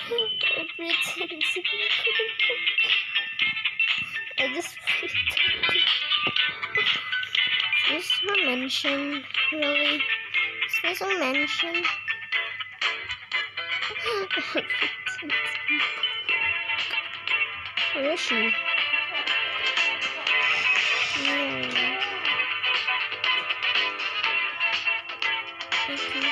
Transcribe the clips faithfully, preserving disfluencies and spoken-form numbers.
I pretend to be I just pretend. Is this her mention? Really? Is this her mention? Where is she? Yeah. Okay.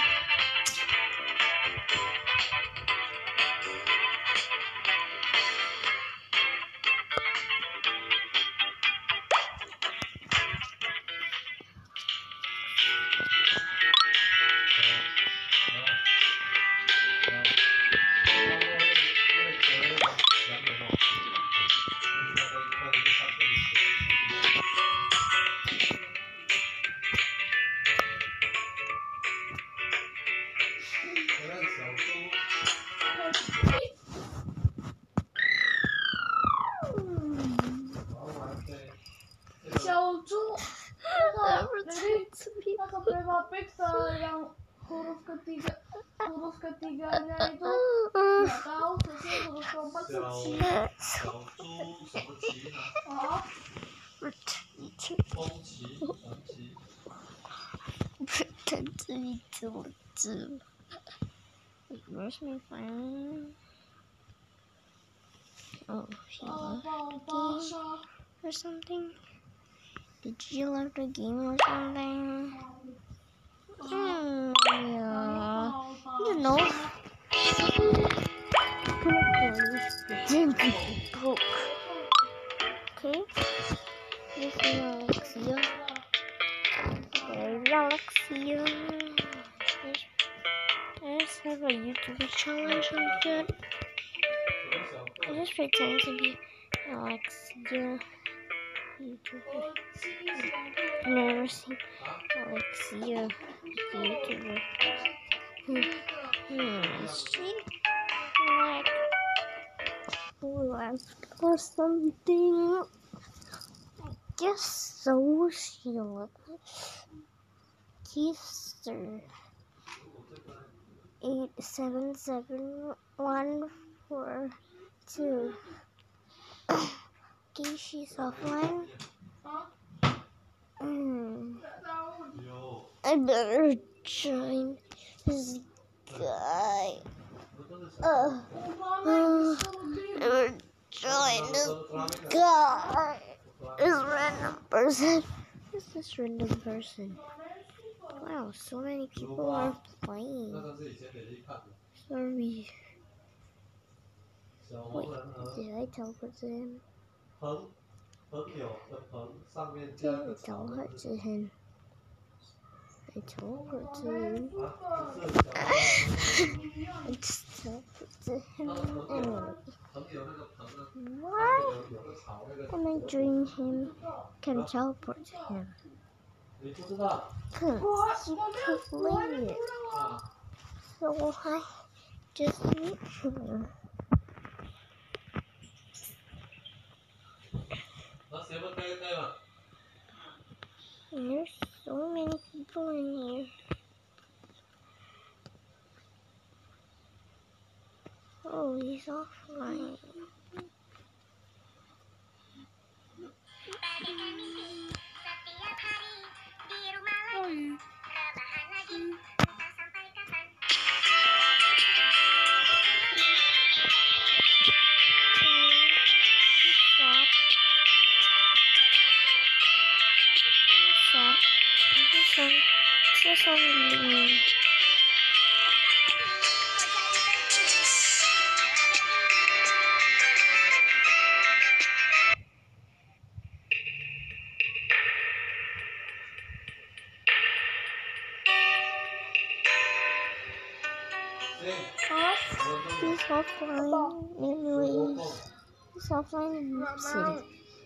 huruf ketiga huruf ketiganya itu nggak tahu terusnya huruf keempat suci. Oh. Pretend to be too. Where's my phone? Oh, she left the game or something. Did you love the game or something? Hmm, yeah. I don't know. Pretend to be broke. Okay. This is Alexia. There's Alexia. I just have a YouTube challenge like that. I just pretend to be Alexia. YouTuber. I've never seen Alexia YouTuber. Hmm. Hmm. Is she like left or something? I guess so. She looks. Keister. Eight seven seven one four two. Okay, she's offline. Mm. I better join this guy. Uh, uh, I better join this guy. This random person. Who's this random person? Wow, so many people are playing. Sorry. Wait, did I teleport to him? Did I teleport to him? I teleport to him. I just teleport to him anyway. Why am I joining him? Can teleport to him? Cause you play it. So I just meet him. And there's so many people in here. Oh, he's offline. This one really he's offline anyways. He's offline in meepcity.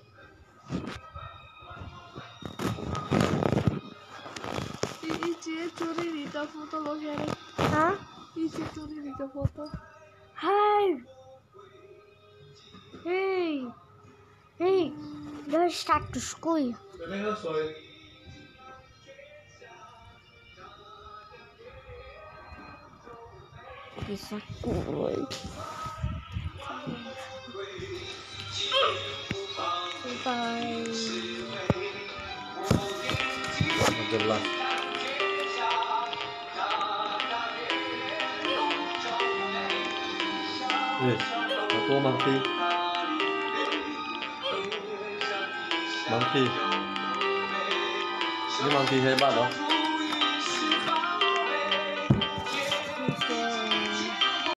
Ici curi Rita foto lo Sherry. Hah? Ici curi Rita foto. Hey! Hey! Hey! Let's start to school. Bisa kuat. Bye. Jelas. Eh, aku monkey. Monkey. Ini monkey hebat loh.